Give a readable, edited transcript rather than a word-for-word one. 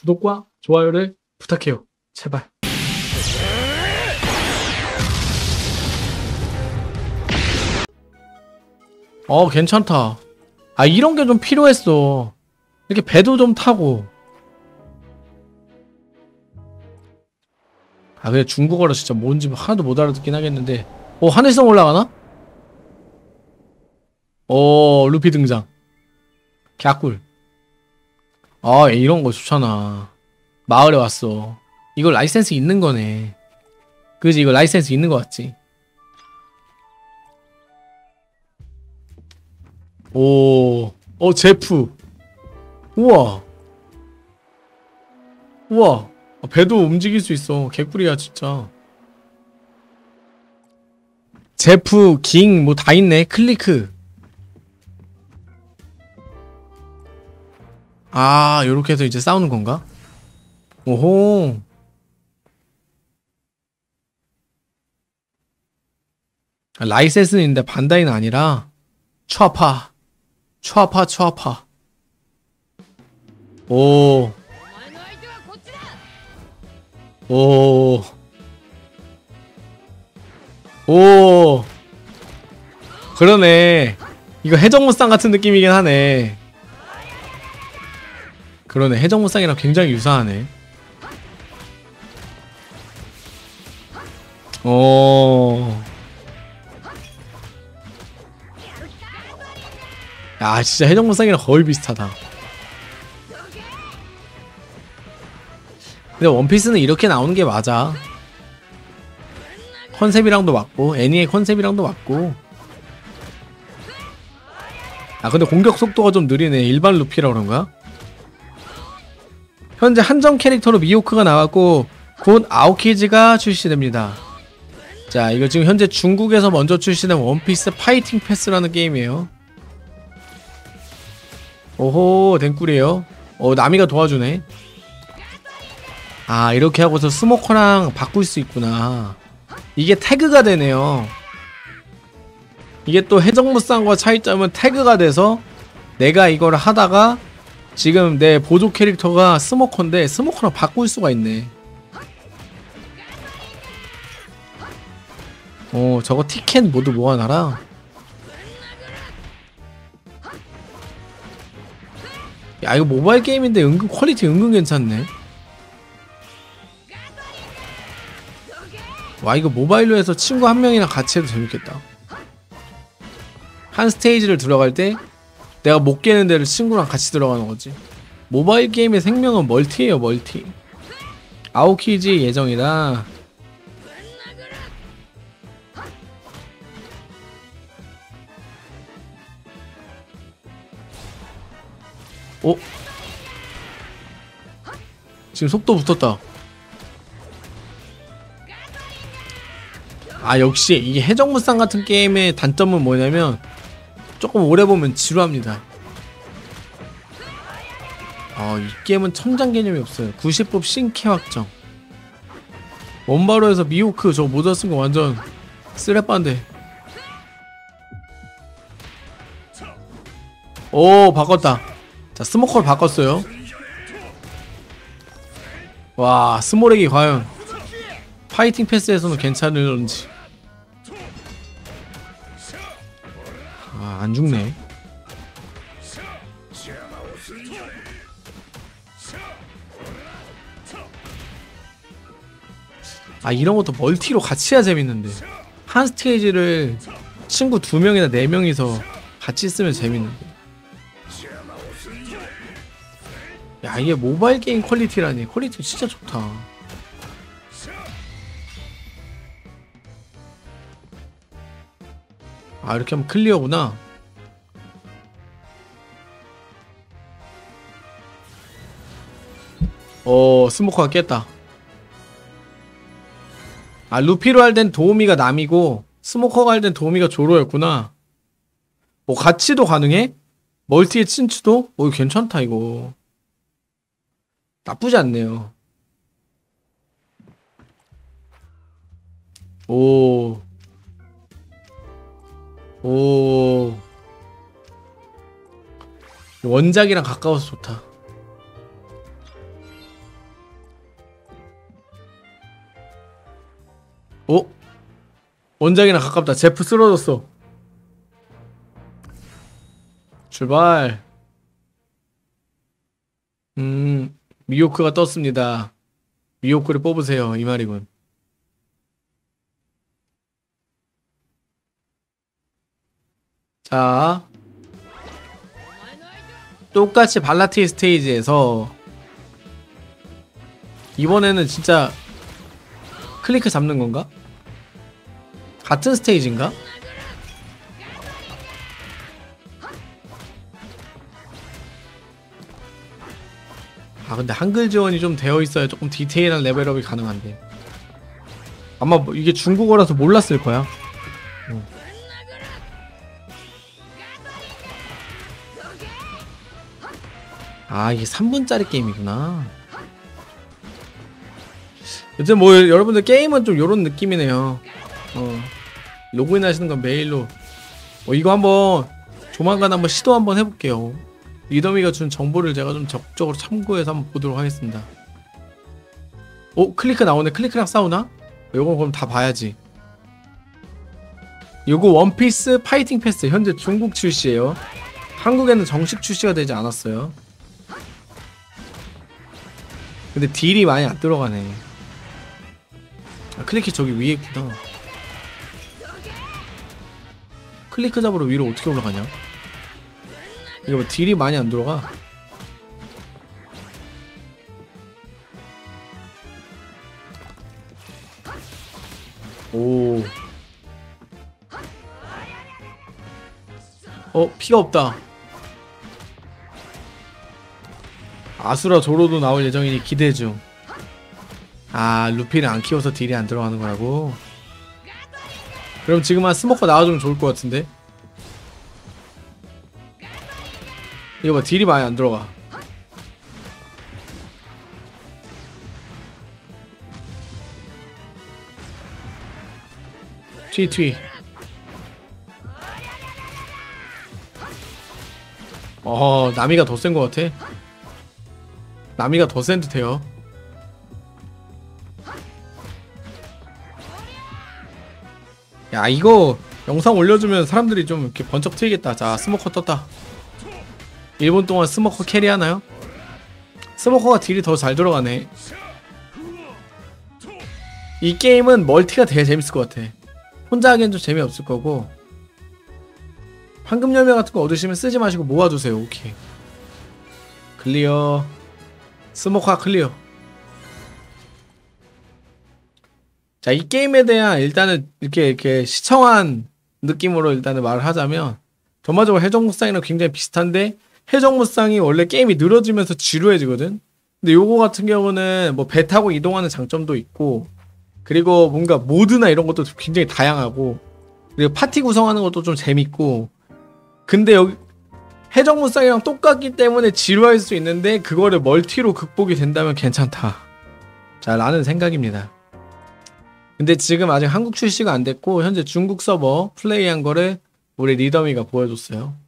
구독과 좋아요를 부탁해요. 제발. 괜찮다. 아, 이런 게 좀 필요했어. 이렇게 배도 좀 타고. 아, 근데 중국어로 진짜 뭔지 하나도 못 알아듣긴 하겠는데. 하늘성 올라가나? 루피 등장. 갸꿀. 아, 이런 거 좋잖아. 마을에 왔어. 이거 라이센스 있는 거네. 그지? 이거 라이센스 있는 거 같지? 제프. 우와. 우와. 배도 움직일 수 있어. 개꿀이야, 진짜. 제프, 깅, 뭐 다 있네. 클리크. 아, 요렇게 해서 이제 싸우는 건가? 오호. 라이센스는 있는데 반다이는 아니라 추아파. 추아파, 추아파. 오. 오. 오. 그러네. 이거 해적무쌍 같은 느낌이긴 하네. 그러네. 해적무쌍이랑 굉장히 유사하네. 야, 진짜 해적무쌍이랑 거의 비슷하다. 근데 원피스는 이렇게 나오는 게 맞아. 컨셉이랑도 맞고 애니의 컨셉이랑도 맞고. 아, 근데 공격 속도가 좀 느리네. 일반 루피라 그런가? 현재 한정 캐릭터로 미호크가 나왔고 곧 아오키즈가 출시됩니다. 자, 이거 지금 현재 중국에서 먼저 출시된 원피스 파이팅 패스라는 게임이에요. 오호, 댕꿀이에요. 나미가 도와주네. 아, 이렇게 하고서 스모커랑 바꿀 수 있구나. 이게 태그가 되네요. 이게 또 해적무쌍과 차이점은 태그가 돼서 내가 이걸 하다가 지금 내 보조 캐릭터가 스모커인데 스모커랑 바꿀 수가 있네. 저거 티켓 모두 모아놔라. 야, 이거 모바일 게임인데 은근 퀄리티 은근 괜찮네. 와, 이거 모바일로 해서 친구 한 명이랑 같이 해도 재밌겠다. 한 스테이지를 들어갈 때 내가 못 깨는 데를 친구랑 같이 들어가는 거지. 모바일 게임의 생명은 멀티예요, 멀티. 아오키즈 예정이다. 지금 속도 붙었다. 아, 역시 이게 해적무쌍 같은 게임의 단점은 뭐냐면 조금 오래 보면 지루합니다. 이 게임은 천장 개념이 없어요. 90법 신캐 확정. 원바로에서 미호크 저거 모자 쓴 거 완전 쓰레빠인데. 바꿨다. 자, 스모커를 바꿨어요. 와, 스모렉이 과연 파이팅 패스에서는 괜찮을런지. 아, 안 죽네. 아, 이런 것도 멀티로 같이 해야 재밌는데. 한 스테이지를 친구 2명이나 4명이서 같이 쓰면 재밌는데. 야, 이게 모바일 게임 퀄리티라니. 퀄리티 진짜 좋다. 아, 이렇게 하면 클리어구나. 스모커가 깼다. 아, 루피로 할 땐 도우미가 남이고 스모커가 할 땐 도우미가 조로였구나. 같이도 가능해? 멀티의 친추도? 괜찮다 이거. 나쁘지 않네요. 오. 원작이랑 가까워서 좋다. 어? 원작이랑 가깝다. 제프 쓰러졌어. 출발. 미호크가 떴습니다. 미호크를 뽑으세요. 이 말이군. 자, 똑같이 발라티 스테이지에서 이번에는 진짜 클리크 잡는 건가? 같은 스테이지인가? 아 근데 한글 지원이 좀 되어 있어야 조금 디테일한 레벨업이 가능한데 아마 뭐 이게 중국어라서 몰랐을 거야. 아 이게 3분짜리 게임이구나. 여튼 뭐 여러분들 게임은 좀 요런 느낌이네요. 로그인 하시는 건 메일로 이거 한번 조만간 한번 시도 한번 해볼게요. 리더미가 준 정보를 제가 좀 적극적으로 참고해서 한번 보도록 하겠습니다. 클리크 나오네. 클리크랑 싸우나? 요건 그럼 다 봐야지. 요거 원피스 파이팅 패스 현재 중국 출시에요. 한국에는 정식 출시가 되지 않았어요. 근데 딜이 많이 안 들어가네. 아, 클리크 저기 위에 있구나. 클리크 잡으러 위로 어떻게 올라가냐? 이거 뭐 딜이 많이 안 들어가. 오. 피가 없다. 아수라 조로도 나올 예정이니 기대 중. 아, 루피를 안 키워서 딜이 안 들어가는 거라고? 그럼 지금 한 스모커 나와주면 좋을 것 같은데? 이거 봐, 딜이 많이 안 들어가. 튀. 나미가 더 센 것 같아. 나미가 더 센 듯해요. 야, 이거 영상 올려주면 사람들이 좀 이렇게 번쩍 트이겠다. 자, 스모커 떴다. 1분 동안 스모커 캐리하나요? 스모커가 딜이 더 잘 들어가네. 이 게임은 멀티가 되게 재밌을 것 같아. 혼자 하기엔 좀 재미없을 거고. 황금 열매 같은 거 얻으시면 쓰지 마시고 모아두세요. 오케이. 클리어. 스모커 클리어. 자, 이 게임에 대한 일단은 이렇게 시청한 느낌으로 일단은 말을 하자면 전반적으로 해적무쌍이랑 굉장히 비슷한데 해적무쌍이 원래 게임이 늘어지면서 지루해지거든. 근데 요거 같은 경우는 뭐 배 타고 이동하는 장점도 있고 그리고 뭔가 모드나 이런 것도 굉장히 다양하고 그리고 파티 구성하는 것도 좀 재밌고 근데 여기 해적무쌍이랑 똑같기 때문에 지루할 수 있는데 그거를 멀티로 극복이 된다면 괜찮다. 자, 라는 생각입니다. 근데 지금 아직 한국 출시가 안 됐고 현재 중국 서버 플레이한 거를 우리 리더미가 보여줬어요.